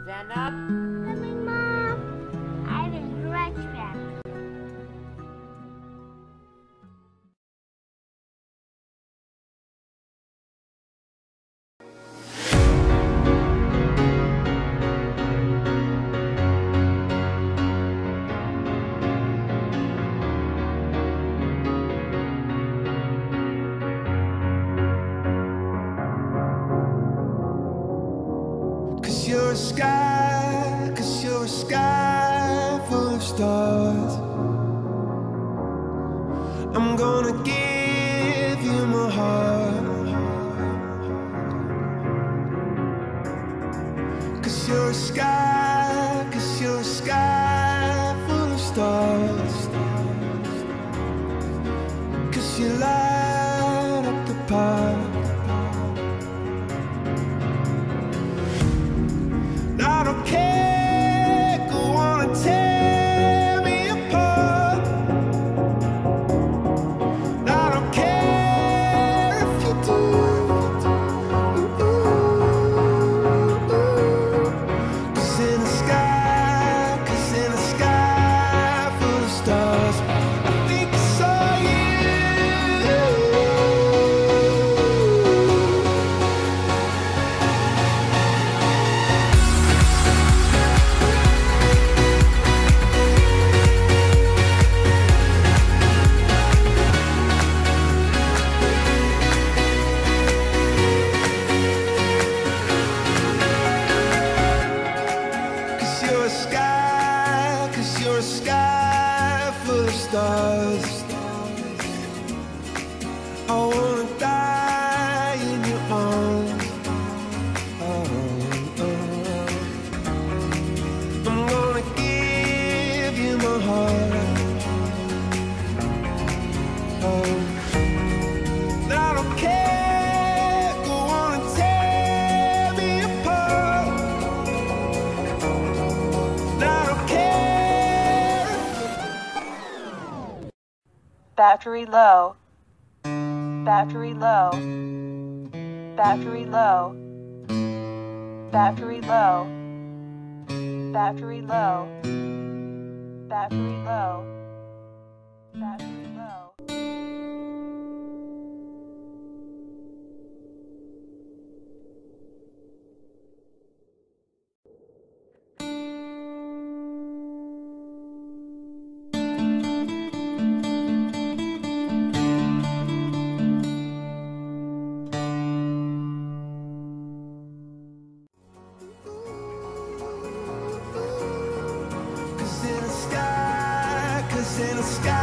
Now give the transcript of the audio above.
Stand up. Coming, Mom. I will be right back. You're a sky full of stars. I'm gonna give you my heart. 'Cause you're a sky full of stars. 'Cause you light up the park. I don't care, go on and tear me apart. I don't care if you do. 'Cause in the sky full of stars, I think I saw you. You're a sky full of stars. I wanna die in your arms. I'm gonna give you my heart. I don't care, go on and tear me apart. I don't care. Battery low. Battery low. Battery low. Battery low. Battery low. Battery low. Battery low. In the sky